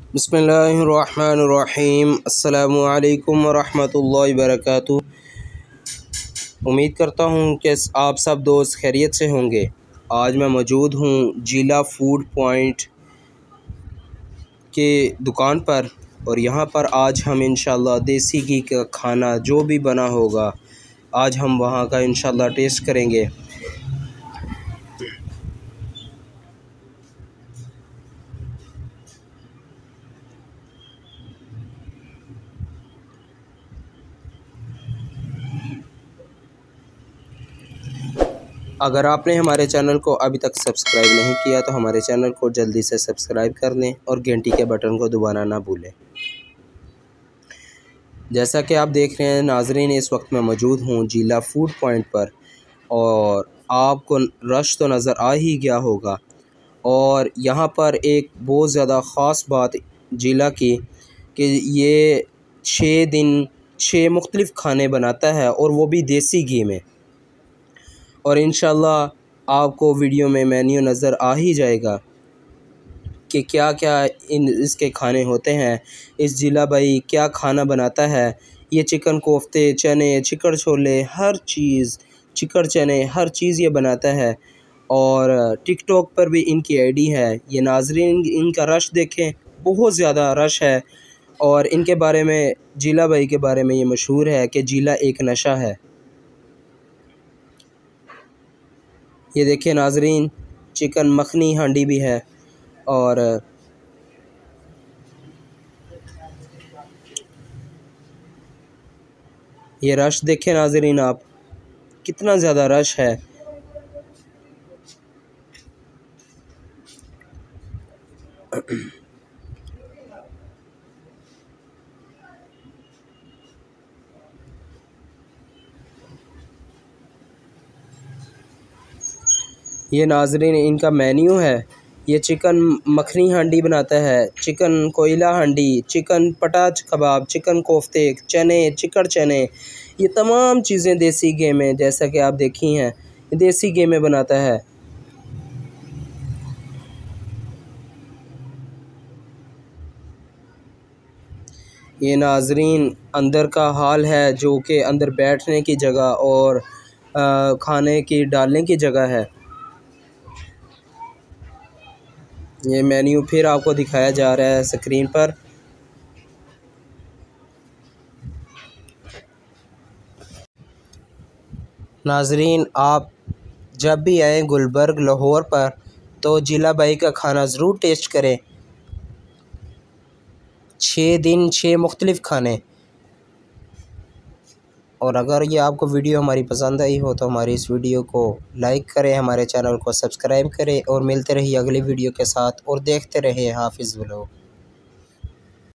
बिस्मिल्लाहिर्रहमानिर्रहीम। अस्सलामु अलैकुम वरहमतुल्लाहि वबरकातुहू। उम्मीद करता हूँ कि आप सब दोस्त खैरियत से होंगे। आज मैं मौजूद हूँ जिला फूड पॉइंट के दुकान पर, और यहाँ पर आज हम इंशाल्लाह देसी घी का खाना जो भी बना होगा आज हम वहाँ का इंशाल्लाह टेस्ट करेंगे। अगर आपने हमारे चैनल को अभी तक सब्सक्राइब नहीं किया तो हमारे चैनल को जल्दी से सब्सक्राइब कर लें और घंटी के बटन को दबाना ना भूलें। जैसा कि आप देख रहे हैं नाजरीन, इस वक्त मैं मौजूद हूँ जिला फूड पॉइंट पर, और आपको रश तो नज़र आ ही गया होगा। और यहाँ पर एक बहुत ज़्यादा ख़ास बात जिला की कि ये 6 दिन 6 मुख्तलिफ़ खाने बनाता है, और वो भी देसी घी में। और इंशाल्लाह आपको वीडियो में मेन्यू नज़र आ ही जाएगा कि क्या क्या इसके खाने होते हैं। इस जिला भाई क्या खाना बनाता है। ये चिकन कोफ्ते, चने, चिकन छोले, हर चीज़, चिकन चने, हर चीज़ ये बनाता है। और टिकटॉक पर भी इनकी आईडी है। ये नाजरीन इनका रश देखें, बहुत ज़्यादा रश है। और इनके बारे में, जिला भाई के बारे में ये मशहूर है कि जिला एक नशा है। ये देखिए नाजरीन, चिकन मखनी हांडी भी है। और ये रश देखें नाजरीन, आप कितना ज़्यादा रश है। ये नाजरीन इनका मेन्यू है। ये चिकन मखनी हांडी बनाता है, चिकन कोयला हांडी, चिकन पटाच कबाब, चिकन कोफ्ते, चने, चिकन चने, ये तमाम चीज़ें देसी घी में, जैसा कि आप देखी हैं, देसी घी में बनाता है। ये नाजरीन अंदर का हाल है, जो कि अंदर बैठने की जगह और खाने की डालने की जगह है। ये मेन्यू फिर आपको दिखाया जा रहा है स्क्रीन पर। नाजरीन आप जब भी आएँ गुलबर्ग लाहौर पर तो जिला भाई का खाना ज़रूर टेस्ट करें। 6 दिन 6 मुख्तलिफ़ खाने। और अगर ये आपको वीडियो हमारी पसंद आई हो तो हमारी इस वीडियो को लाइक करें, हमारे चैनल को सब्सक्राइब करें, और मिलते रहिए अगली वीडियो के साथ, और देखते रहिए हाफिज़ व्लॉग।